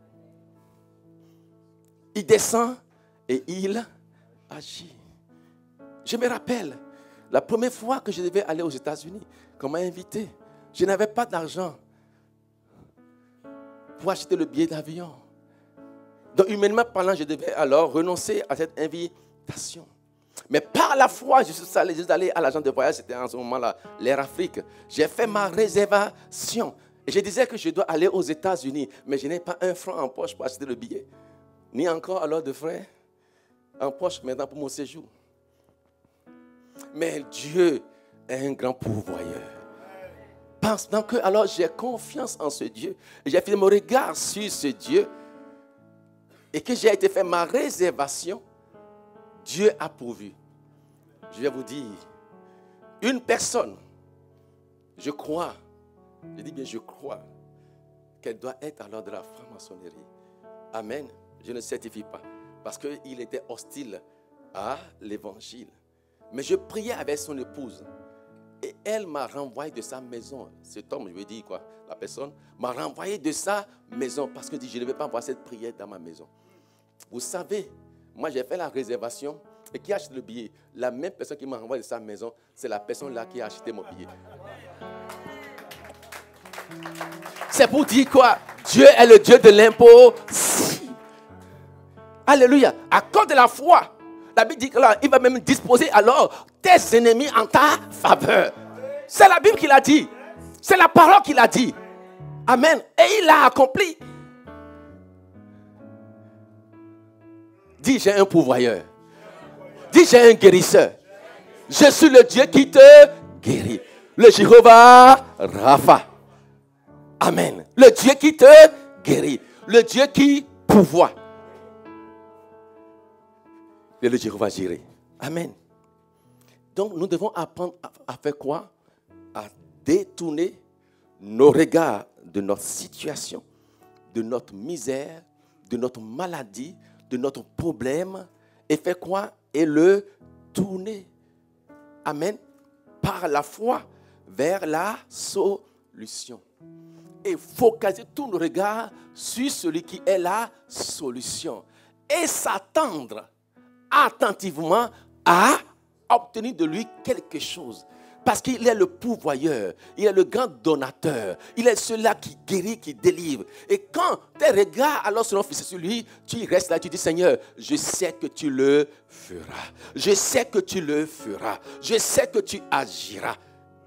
Il descend et il agit. Je me rappelle, la première fois que je devais aller aux États-Unis, qu'on m'a invité, je n'avais pas d'argent pour acheter le billet d'avion. Donc, humainement parlant, je devais alors renoncer à cette invitation. Mais par la foi, je suis allé, je suis allé à l'agence de voyage, c'était en ce moment-là, l'Air Afrique. J'ai fait ma réservation. Et je disais que je dois aller aux États-Unis, mais je n'ai pas un franc en poche pour acheter le billet. Ni encore alors de frais en poche maintenant pour mon séjour. Mais Dieu est un grand pourvoyeur. Pendant que alors j'ai confiance en ce Dieu, j'ai fait mon regard sur ce Dieu, et que j'ai été fait ma réservation, Dieu a pourvu. Je vais vous dire, une personne, je crois, je dis bien je crois, qu'elle doit être alors de la franc-maçonnerie. Amen. Je ne certifie pas, parce qu'il était hostile à l'évangile. Mais je priais avec son épouse, et elle m'a renvoyé de sa maison. Cet homme, je veux dire quoi, la personne, m'a renvoyé de sa maison, parce que je ne vais pas avoir cette prière dans ma maison. Vous savez, moi j'ai fait la réservation, et qui a acheté le billet? La même personne qui m'a renvoyé de sa maison, c'est la personne là qui a acheté mon billet. C'est pour dire quoi? Dieu est le Dieu de l'impossible. Alléluia. À cause de la foi, la Bible dit qu'il va même disposer alors tes ennemis en ta faveur. C'est la Bible qui l'a dit. C'est la parole qui l'a dit. Amen. Et il l'a accompli. Dis, j'ai un pourvoyeur. Dis, j'ai un guérisseur. Je suis le Dieu qui te guérit. Le Jéhovah Rapha. Amen. Le Dieu qui te guérit. Le Dieu qui pourvoit. Et le Jéhovah Jireh. Amen. Donc nous devons apprendre à, à faire quoi? À détourner nos regards de notre situation, de notre misère, de notre maladie, de notre problème, et faire quoi? Et le tourner. Amen. Par la foi vers la solution. Et focaliser tous nos regards sur celui qui est la solution. Et s'attendre attentivement à obtenir de lui quelque chose. Parce qu'il est le pourvoyeur, il est le grand donateur, il est celui-là qui guérit, qui délivre. Et quand tes regards alors seront fixés sur lui, tu restes là, tu dis, Seigneur, je sais que tu le feras. Je sais que tu le feras. Je sais que tu agiras.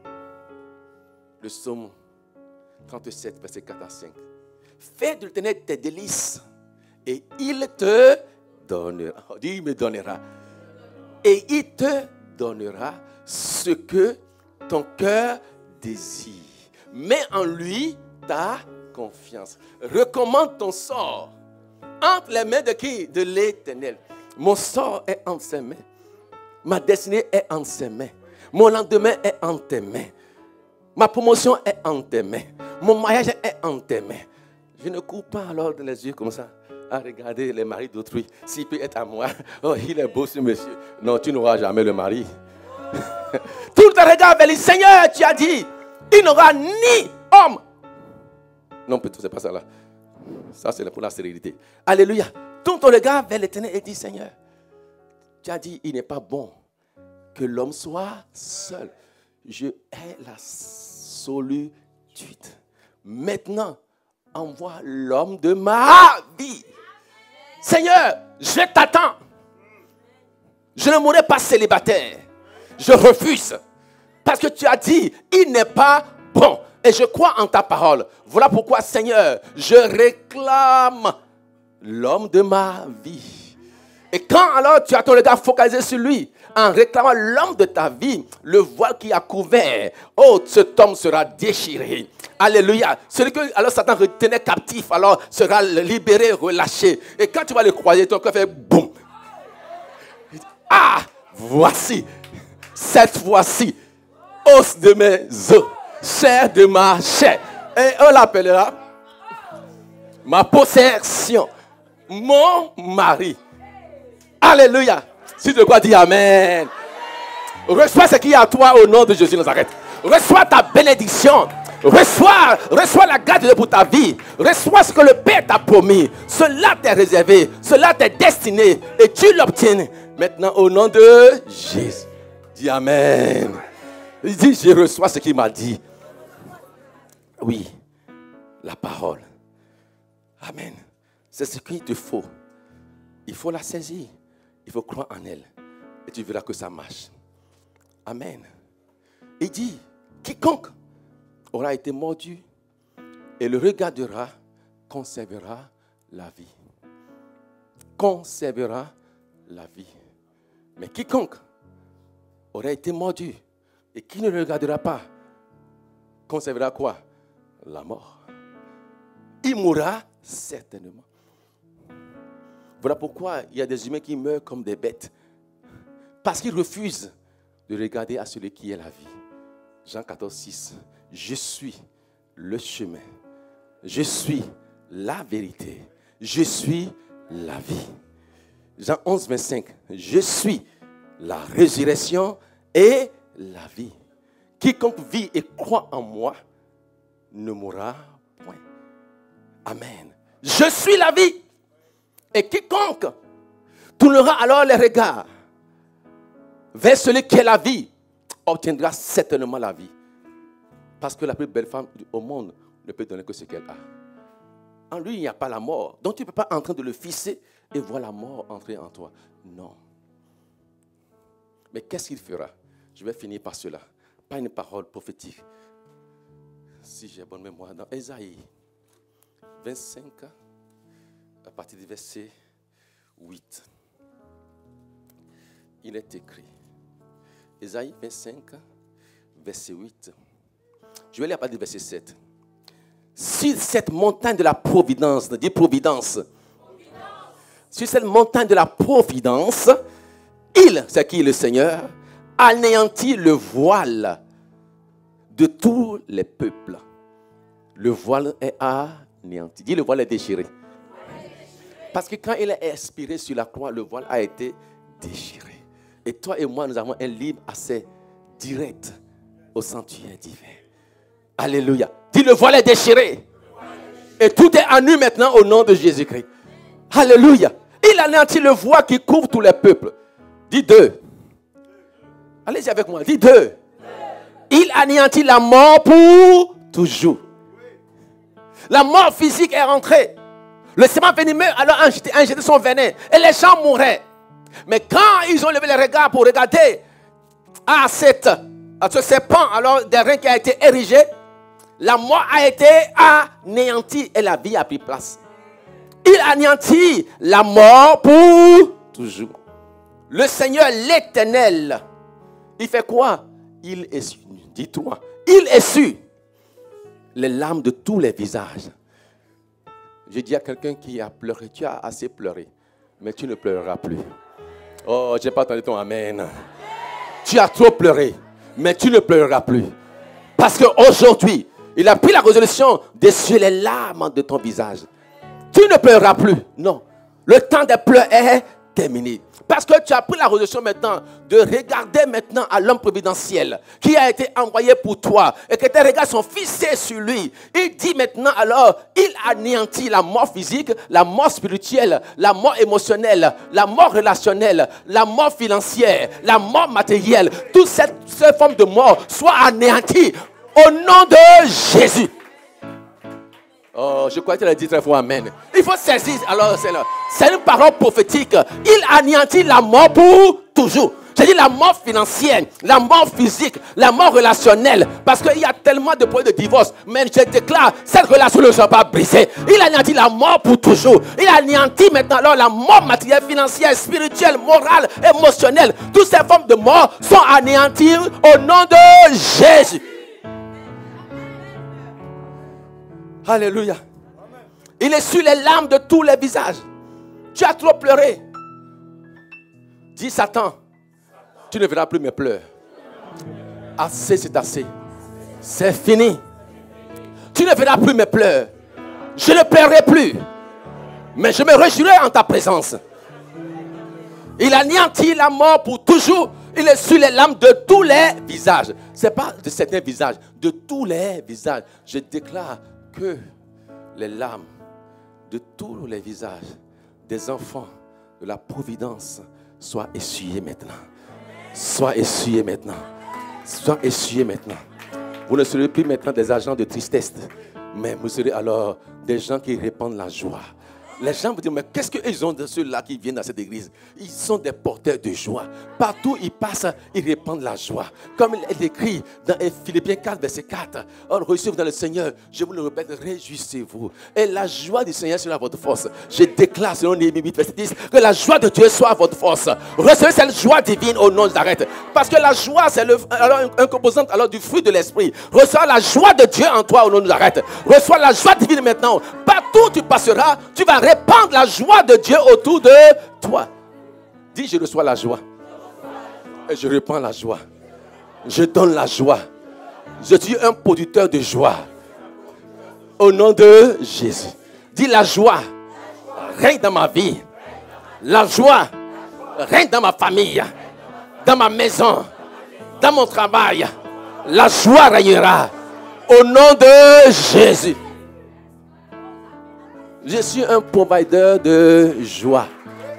Le psaume trente-sept, verset quatre à cinq. Fais de l'Éternel tes délices et il te donnera. Dis, il me donnera. Et il te donnera ce que ton cœur désire. Mets en lui ta confiance. Recommande ton sort entre les mains de qui? De l'Éternel. Mon sort est entre ses mains. Ma destinée est entre ses mains. Mon lendemain est entre tes mains. Ma promotion est entre tes mains. Mon mariage est entre tes mains. Je ne cours pas alors dans les yeux comme ça à regarder les maris d'autrui. S'il peut être à moi, oh, il est beau ce monsieur. Non, tu n'auras jamais le mari. Tout le regard vers le Seigneur, tu as dit, il n'aura ni homme. Non, plutôt, c'est pas ça là. Ça, c'est pour la stérilité. Alléluia. Tout ton regard vers l'Éternel et dit, Seigneur, tu as dit, il n'est pas bon que l'homme soit seul. Je hais la solitude. Maintenant, envoie l'homme de ma vie. Seigneur, je t'attends. Je ne mourrai pas célibataire. Je refuse. Parce que tu as dit, il n'est pas bon. Et je crois en ta parole. Voilà pourquoi, Seigneur, je réclame l'homme de ma vie. Et quand alors tu as ton regard focalisé sur lui, en réclamant l'homme de ta vie, le voile qui a couvert, oh, cet homme sera déchiré. Alléluia. Celui que alors Satan retenait captif, alors sera libéré, relâché. Et quand tu vas le croiser, ton cœur fait boum. Ah, voici, cette fois-ci, os de mes os, chair de ma chair. Et on l'appellera ma possession, mon mari. Alléluia. Si tu crois, dis Amen. Reçois ce qui est à toi au nom de Jésus de Nazareth. Reçois ta bénédiction. Reçois, reçois la grâce de Dieu pour ta vie. Reçois ce que le Père t'a promis. Cela t'est réservé. Cela t'est destiné. Et tu l'obtiens maintenant au nom de Jésus. Dis Amen. Dis, je reçois ce qu'il m'a dit. Oui, la parole. Amen. C'est ce qu'il te faut. Il faut la saisir. Il faut croire en elle. Et tu verras que ça marche. Amen. Il dit, quiconque aura été mordu et le regardera, conservera la vie. Conservera la vie. Mais quiconque aura été mordu et qui ne le regardera pas, conservera quoi? La mort. Il mourra certainement. Voilà pourquoi il y a des humains qui meurent comme des bêtes. Parce qu'ils refusent de regarder à celui qui est la vie. Jean quatorze, six. Je suis le chemin. Je suis la vérité. Je suis la vie. Jean onze, vingt-cinq. Je suis la résurrection et la vie. Quiconque vit et croit en moi ne mourra point. Amen. Je suis la vie. Et quiconque tournera alors les regards vers celui qui est la vie obtiendra certainement la vie. Parce que la plus belle femme au monde ne peut donner que ce qu'elle a. En lui, il n'y a pas la mort. Donc tu ne peux pas entrer de le fisser et voir la mort entrer en toi. Non. Mais qu'est-ce qu'il fera? Je vais finir par cela. Pas une parole prophétique. Si j'ai bonne mémoire, dans Ésaïe vingt-cinq, à partir du verset huit, il est écrit. Ésaïe vingt-cinq, verset huit. Je vais lire à partir du verset sept. Sur cette montagne de la providence, dis providence. providence. Sur cette montagne de la providence, il, c'est qui le Seigneur, anéantit le voile de tous les peuples. Le voile est anéanti. Dis le voile est déchiré. Parce que quand il est expiré sur la croix, le voile a été déchiré. Et toi et moi, nous avons un libre accès direct au sanctuaire divin. Alléluia. Dis le voile est déchiré. Et tout est à nu maintenant au nom de Jésus-Christ. Alléluia. Il anéantit le voile qui couvre tous les peuples. Dis deux. Allez-y avec moi. Dis deux. Il anéantit la mort pour toujours. La mort physique est rentrée. Le sément venimeux alors injecté, injecté son venin. Et les gens mouraient. Mais quand ils ont levé les regards pour regarder à, cette, à ce serpent, alors des reins qui a été érigé, la mort a été anéantie et la vie a pris place. Il anéantit la mort pour toujours. Le Seigneur l'Éternel, il fait quoi? Il essuie, dis-toi, il essuie les larmes de tous les visages. Je dis à quelqu'un qui a pleuré, tu as assez pleuré, mais tu ne pleureras plus. Oh, je n'ai pas entendu ton amen. Tu as trop pleuré, mais tu ne pleureras plus. Parce qu'aujourd'hui, il a pris la résolution d'essuyer les larmes de ton visage. Tu ne pleureras plus. Non. Le temps des pleurs est terminé. Parce que tu as pris la résolution maintenant de regarder maintenant à l'homme providentiel qui a été envoyé pour toi et que tes regards sont fixés sur lui. Il dit maintenant alors, il anéantit la mort physique, la mort spirituelle, la mort émotionnelle, la mort relationnelle, la mort financière, la mort matérielle. Toutes ces, ces formes de mort soient anéanties au nom de Jésus. Oh, je crois que tu l'as dit très fort, amen. Il faut saisir, alors c'est là. C'est une parole prophétique. Il anéantit la mort pour toujours. J'ai dit la mort financière, la mort physique, la mort relationnelle. Parce qu'il y a tellement de problèmes de divorce. Mais je déclare, cette relation ne sera pas brisée. Il anéantit la mort pour toujours. Il anéantit maintenant alors la mort matérielle, financière, spirituelle, morale, émotionnelle. Toutes ces formes de mort sont anéanties au nom de Jésus. Alléluia. Il essuie les larmes de tous les visages. Tu as trop pleuré. Dis Satan, tu ne verras plus mes pleurs. Assez, c'est assez. C'est fini. Tu ne verras plus mes pleurs. Je ne pleurerai plus. Mais je me réjouirai en ta présence. Il anéantit la mort pour toujours. Il essuie les larmes de tous les visages. Ce n'est pas de certains visages, de tous les visages. Je déclare que les larmes de tous les visages des enfants de la providence soient essuyées maintenant. Soient essuyées maintenant. Soient essuyées maintenant. Vous ne serez plus maintenant des agents de tristesse, mais vous serez alors des gens qui répandent la joie. Les gens vous disent, mais qu'est-ce qu'ils ont de ceux-là qui viennent dans cette église? Ils sont des porteurs de joie. Partout où ils passent, ils répandent la joie. Comme il est écrit dans Philippiens quatre, verset quatre. Or, recevez dans le Seigneur, je vous le répète, réjouissez-vous. Et la joie du Seigneur sera votre force. Je déclare, selon Néhémie huit, verset dix, que la joie de Dieu soit votre force. Recevez cette joie divine au nom de Nazareth. Parce que la joie, c'est le, alors, un composant alors, du fruit de l'esprit. Reçois la joie de Dieu en toi au nom de Nazareth. Reçois la joie divine maintenant. Partout où tu passeras, tu vas répandre la joie de Dieu autour de toi. Dis, je reçois la joie. Et je répands la joie. Je donne la joie. Je suis un producteur de joie. Au nom de Jésus. Dis, la joie règne dans ma vie. La joie règne dans ma famille. Dans ma maison. Dans mon travail. La joie régnera. Au nom de Jésus. Je suis un provider de joie.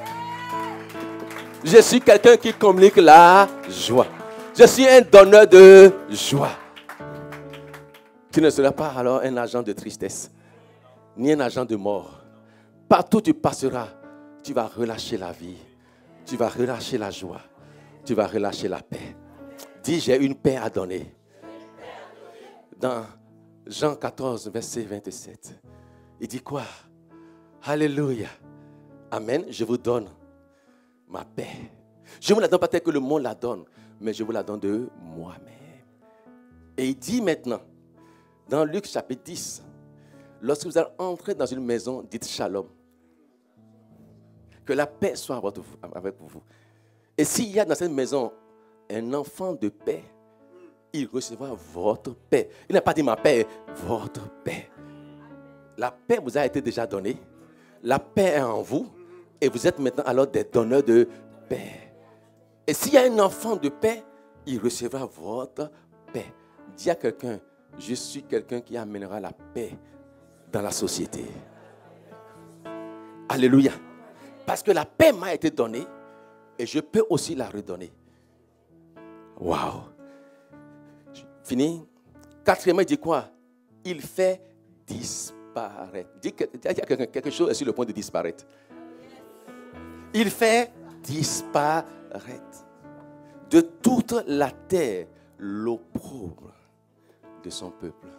Je suis quelqu'un qui communique la joie. Je suis un donneur de joie. Tu ne seras pas alors un agent de tristesse, ni un agent de mort. Partout où tu passeras, tu vas relâcher la vie. Tu vas relâcher la joie. Tu vas relâcher la paix. Dis, j'ai une paix à donner. Dans Jean quatorze, verset vingt-sept, il dit quoi? Alléluia. Amen. Je vous donne ma paix. Je vous la donne pas telle que le monde la donne, mais je vous la donne de moi-même. Et il dit maintenant, dans Luc chapitre dix, lorsque vous allez entrer dans une maison, dites shalom. Que la paix soit avec vous. Et s'il y a dans cette maison un enfant de paix, il recevra votre paix. Il n'a pas dit ma paix, votre paix. La paix vous a été déjà donnée. La paix est en vous. Et vous êtes maintenant alors des donneurs de paix. Et s'il y a un enfant de paix, il recevra votre paix. Dis à quelqu'un, je suis quelqu'un qui amènera la paix dans la société. Alléluia. Parce que la paix m'a été donnée et je peux aussi la redonner. Waouh. Fini. Quatrièmement, il dit quoi? Il fait disparaître. Dis que quelque chose est sur le point de disparaître. Il fait disparaître de toute la terre l'opprobre de son peuple.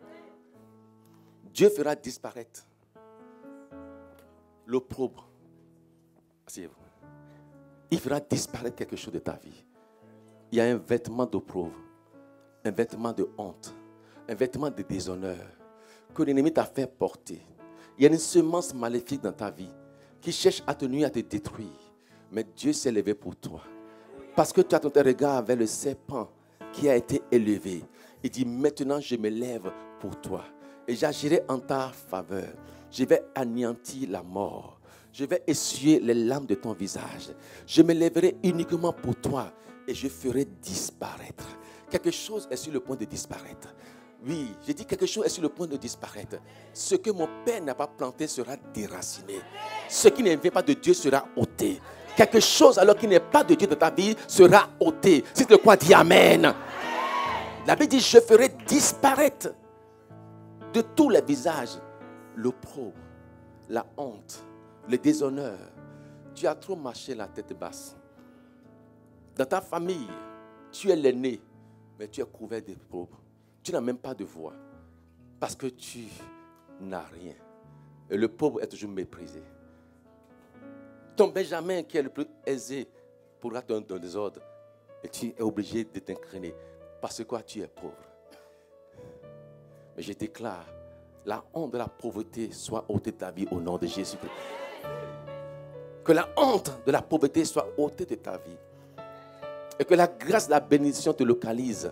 Dieu fera disparaître l'opprobre. Asseyez-vous. Il fera disparaître quelque chose de ta vie. Il y a un vêtement d'opprobre, un vêtement de honte, un vêtement de déshonneur que l'ennemi t'a fait porter. Il y a une semence maléfique dans ta vie qui cherche à te nuire, à te détruire. Mais Dieu s'est levé pour toi. Parce que tu as ton regard vers le serpent qui a été élevé. Il dit, maintenant je me lève pour toi. Et j'agirai en ta faveur. Je vais anéantir la mort. Je vais essuyer les larmes de ton visage. Je me lèverai uniquement pour toi. Et je ferai disparaître. Quelque chose est sur le point de disparaître. Oui, j'ai dit quelque chose est sur le point de disparaître. Ce que mon Père n'a pas planté sera déraciné. Ce qui ne vient pas de Dieu sera ôté. Quelque chose alors qui n'est pas de Dieu dans ta vie sera ôté. Si tu le crois, dis Amen. La Bible dit, je ferai disparaître de tous les visages l'opprobre, la honte, le déshonneur. Tu as trop marché la tête basse. Dans ta famille, tu es l'aîné, mais tu es couvert d'opprobre. Tu n'as même pas de voix parce que tu n'as rien. Et le pauvre est toujours méprisé. Ton Benjamin qui est le plus aisé pourra te donner des ordres et tu es obligé de t'incliner parce que quoi, tu es pauvre. Mais je déclare, la honte de la pauvreté soit ôtée de ta vie au nom de Jésus-Christ. Que la honte de la pauvreté soit ôtée de ta vie. Et que la grâce de la bénédiction te localise.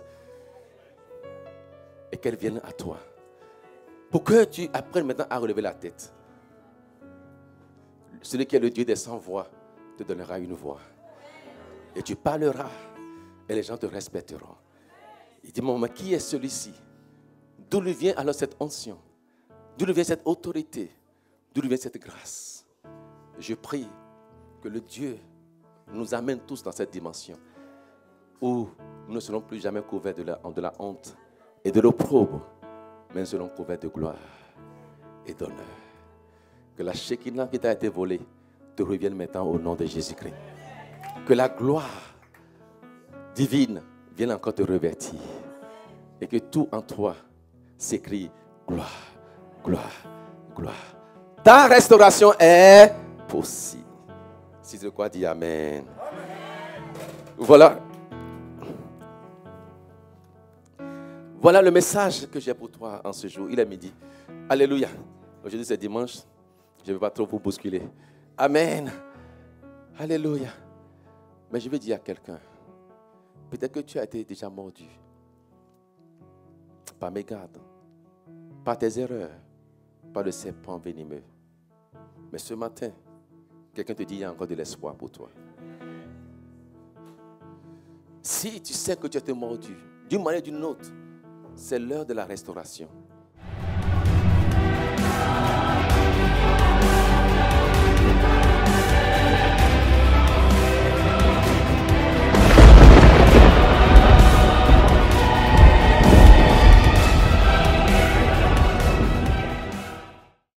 Et qu'elle vienne à toi. Pour que tu apprennes maintenant à relever la tête. Celui qui est le Dieu des sans voix te donnera une voix. Et tu parleras. Et les gens te respecteront. Il dit, maman, qui est celui-ci? D'où lui vient alors cette onction? D'où lui vient cette autorité? D'où lui vient cette grâce? Je prie que le Dieu nous amène tous dans cette dimension où nous ne serons plus jamais couverts de la, de la honte et de l'opprobre, mais nous serons couverts de gloire et d'honneur. Que la Shekinah qui t'a été volée te revienne maintenant au nom de Jésus-Christ. Que la gloire divine vienne encore te revêtir. Et que tout en toi s'écrie gloire, gloire, gloire. Ta restauration est possible. Si c'est quoi, dis Amen. Voilà. Voilà le message que j'ai pour toi en ce jour. Il est midi. Alléluia. Aujourd'hui c'est dimanche. Je ne vais pas trop vous bousculer. Amen. Alléluia. Mais je vais dire à quelqu'un. Peut-être que tu as été déjà mordu. Par mes gardes. Par tes erreurs. Par le serpent venimeux. Mais ce matin, quelqu'un te dit qu'il y a encore de l'espoir pour toi. Si tu sais que tu as été mordu, d'une manière ou d'une autre, c'est l'heure de la restauration.